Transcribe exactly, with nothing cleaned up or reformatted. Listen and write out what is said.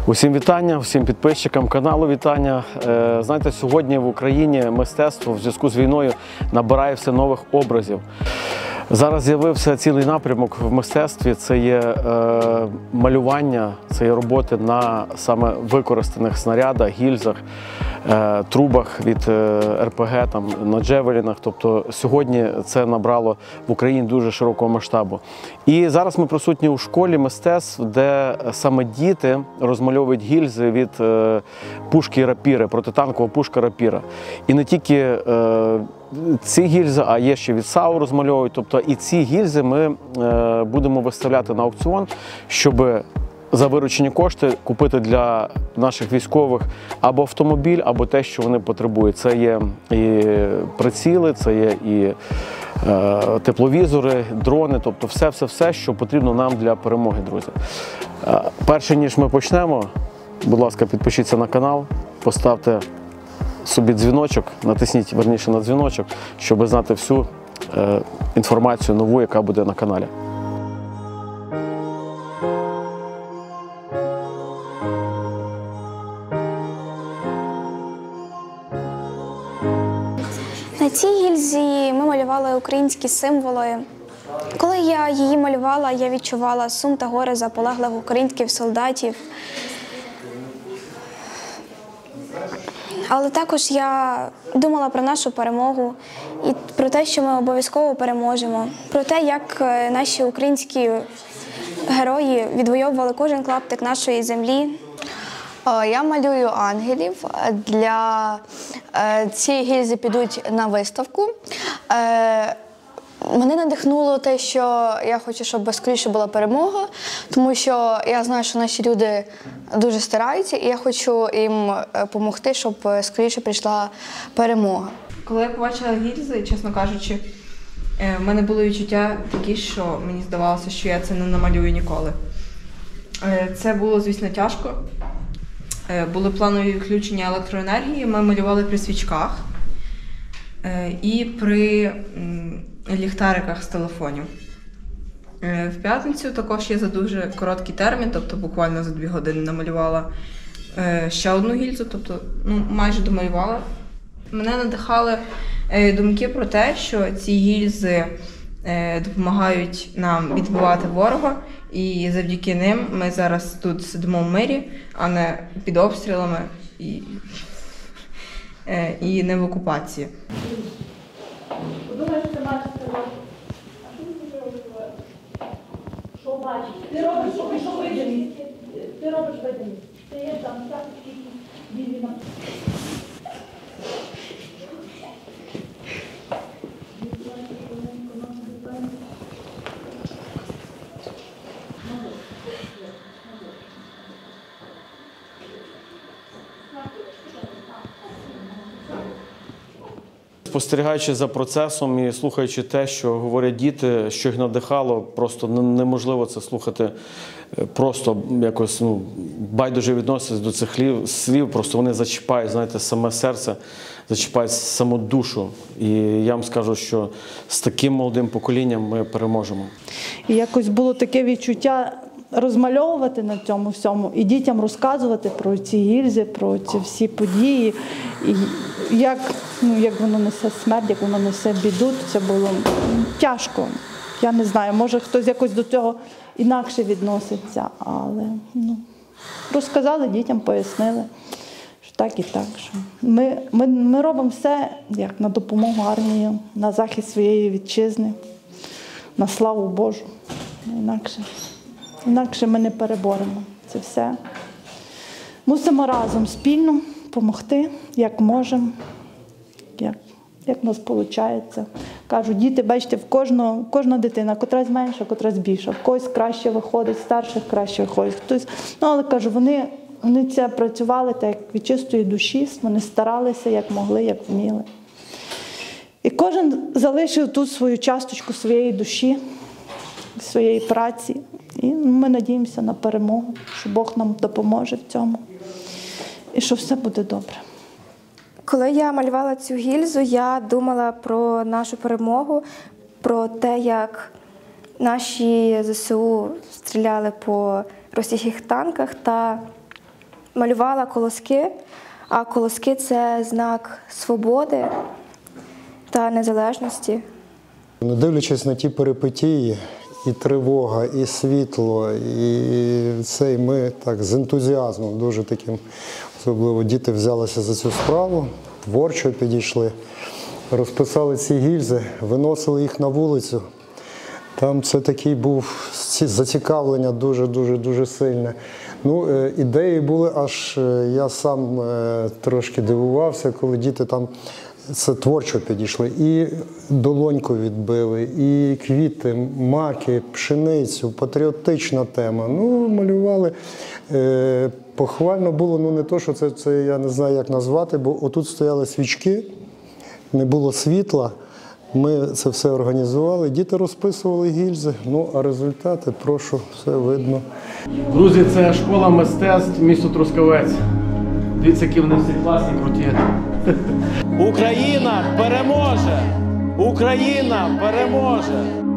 Усім вітання, всім підписчикам каналу вітання. Знаєте, сьогодні в Україні мистецтво в зв'язку з війною набирає все нових образів. Зараз з'явився цілий напрямок в мистецтві. Це є е, малювання, це є роботи на саме використаних снарядах, гільзах, е, трубах від е, ер пе ге, там, на джевелінах. Тобто сьогодні це набрало в Україні дуже широкого масштабу. І зараз ми присутні у школі мистецтв, де саме діти розмальовують гільзи від е, пушки рапіри, протитанкова пушка рапіра. І не тільки е, ці гільзи, а є ще від САУ розмальовують. Тобто і ці гільзи ми е, будемо виставляти на аукціон, щоб за виручені кошти купити для наших військових або автомобіль, або те, що вони потребують. Це є і приціли, це є і е, тепловізори, дрони, тобто все-все-все, що потрібно нам для перемоги, друзі. Е, перше, ніж ми почнемо, будь ласка, підпишіться на канал, поставте собі дзвіночок, натисніть, верніше, на дзвіночок, щоб знати всю е, інформацію нову, яка буде на каналі. На цій гільзі ми малювали українські символи. Коли я її малювала, я відчувала сум та горе за полеглих українських солдатів. Але також я думала про нашу перемогу і про те, що ми обов'язково переможемо. Про те, як наші українські герої відвоювали кожен клаптик нашої землі. Я малюю ангелів. Для цієї гільзи підуть на виставку. Мене надихнуло те, що я хочу, щоб скоріше була перемога, тому що я знаю, що наші люди дуже стараються, і я хочу їм допомогти, щоб скоріше прийшла перемога. Коли я побачила гільзи, чесно кажучи, в мене були відчуття такі, що мені здавалося, що я це не намалюю ніколи. Це було, звісно, тяжко. Були планові відключення електроенергії, ми малювали при свічках і при ліхтариках з телефонів. В п'ятницю також я за дуже короткий термін, тобто буквально за дві години намалювала ще одну гільзу, тобто ну, майже домалювала. Мене надихали думки про те, що ці гільзи допомагають нам відбивати ворога, і завдяки ним ми зараз тут сидимо в мирі, а не під обстрілами і, і не в окупації. Що бачиш? Ти робиш, що видимість. Ти робиш видимість. Ти є там тапочки, білі. Спостерігаючи за процесом і слухаючи те, що говорять діти, що їх надихало, просто неможливо це слухати, просто якось ну, байдуже відноситись до цих слів, просто вони зачіпають, знаєте, саме серце, зачіпають саму душу. І я вам скажу, що з таким молодим поколінням ми переможемо. І якось було таке відчуття розмальовувати на цьому всьому і дітям розказувати про ці гільзи, про ці всі події, і як, ну, як воно несе смерть, як воно несе біду. Це було тяжко. Я не знаю, може хтось якось до цього інакше відноситься, але ну, розказали дітям, пояснили, що так і так. Що ми, ми, ми робимо все як на допомогу армії, на захист своєї вітчизни, на славу Божу. Інакше. Інакше ми не переборемо це все. Мусимо разом спільно допомогти, як можемо, як, як у нас виходить. Кажу, діти, бачите, в кожного, кожна дитина, котрась менша, котрась більша, в когось краще виходить, старших краще виходить. Хтось, ну, але кажу, вони, вони це працювали так, від чистої душі, вони старалися, як могли, як вміли. І кожен залишив тут свою часточку своєї душі, своєї праці. І ми надіємося на перемогу, що Бог нам допоможе в цьому і що все буде добре. Коли я малювала цю гільзу, я думала про нашу перемогу, про те, як наші зе се у стріляли по російських танках та малювала колоски, а колоски – це знак свободи та незалежності. Не дивлячись на ті перипетії, і тривога, і світло, і це, і ми так з ентузіазмом дуже таким, особливо діти взялися за цю справу, творчо підійшли, розписали ці гільзи, виносили їх на вулицю. Там це такий був зацікавлення дуже-дуже-дуже сильне. Ну, е, ідеї були аж, е, я сам е, трошки дивувався, коли діти там це творчо підійшли. І долоньку відбили, і квіти, маки, пшеницю, патріотична тема. Ну, малювали. Е, похвально було, ну не то, що це, це я не знаю, як назвати, бо отут стояли свічки, не було світла. Ми це все організували, діти розписували гільзи, ну а результати, прошу, все видно. Друзі, це школа мистецтв місто Трускавець. Дивіться, які вони всі класні, круті. Україна переможе! Україна переможе!